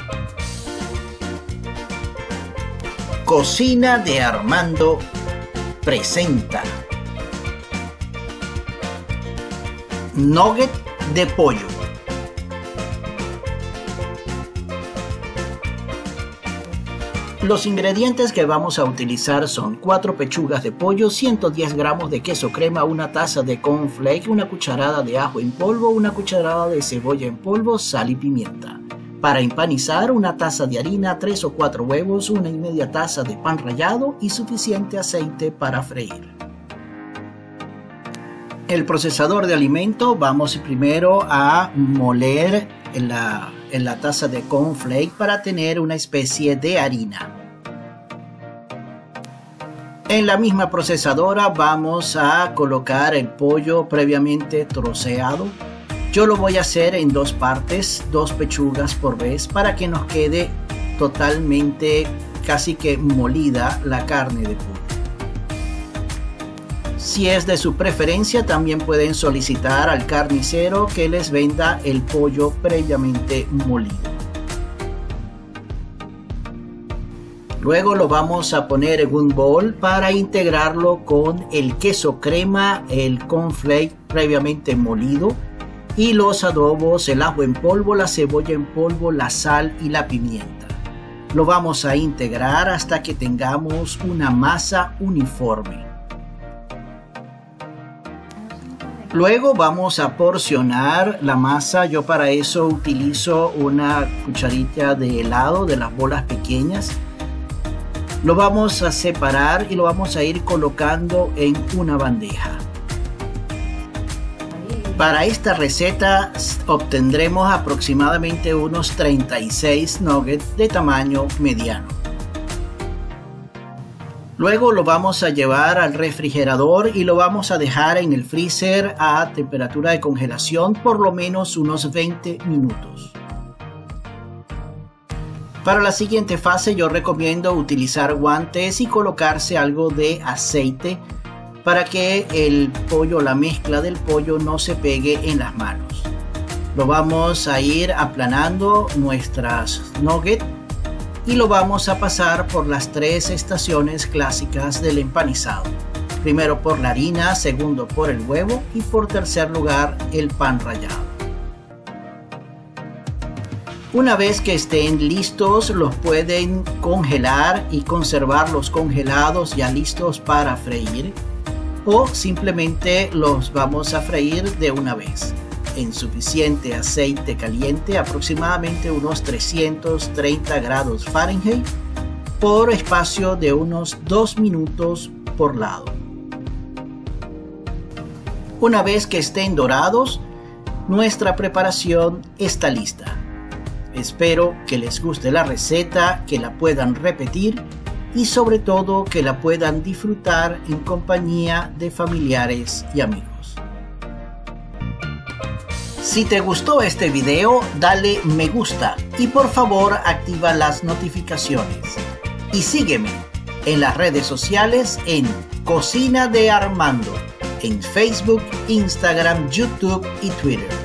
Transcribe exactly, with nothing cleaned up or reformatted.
Cocina de Armando presenta nugget de pollo. Los ingredientes que vamos a utilizar son cuatro pechugas de pollo, ciento diez gramos de queso crema, una taza de cornflake, una cucharada de ajo en polvo, una cucharada de cebolla en polvo, sal y pimienta. Para empanizar, una taza de harina, tres o cuatro huevos, una y media taza de pan rallado y suficiente aceite para freír. El procesador de alimento, vamos primero a moler en la, en la taza de cornflake para tener una especie de harina. En la misma procesadora vamos a colocar el pollo previamente troceado. Yo lo voy a hacer en dos partes, dos pechugas por vez, para que nos quede totalmente casi que molida la carne de pollo. Si es de su preferencia, también pueden solicitar al carnicero que les venda el pollo previamente molido. Luego lo vamos a poner en un bol para integrarlo con el queso crema, el cornflake previamente molido, y los adobos, el ajo en polvo, la cebolla en polvo, la sal y la pimienta. Lo vamos a integrar hasta que tengamos una masa uniforme. Luego vamos a porcionar la masa. Yo para eso utilizo una cucharita de helado de las bolas pequeñas. Lo vamos a separar y lo vamos a ir colocando en una bandeja. Para esta receta obtendremos aproximadamente unos treinta y seis nuggets de tamaño mediano. Luego lo vamos a llevar al refrigerador y lo vamos a dejar en el freezer a temperatura de congelación por lo menos unos veinte minutos. Para la siguiente fase yo recomiendo utilizar guantes y colocarse algo de aceite para que el pollo, la mezcla del pollo no se pegue en las manos. Lo vamos a ir aplanando nuestras nuggets y lo vamos a pasar por las tres estaciones clásicas del empanizado. Primero por la harina, segundo por el huevo y por tercer lugar el pan rallado. Una vez que estén listos, los pueden congelar y conservarlos congelados ya listos para freír, o simplemente los vamos a freír de una vez en suficiente aceite caliente, aproximadamente unos trescientos treinta grados Fahrenheit, por espacio de unos dos minutos por lado. Una vez que estén dorados, nuestra preparación está lista. Espero que les guste la receta, que la puedan repetir y sobre todo que la puedan disfrutar en compañía de familiares y amigos. Si te gustó este video, dale me gusta y por favor activa las notificaciones. Y sígueme en las redes sociales en Cocina de Armando, en Facebook, Instagram, YouTube y Twitter.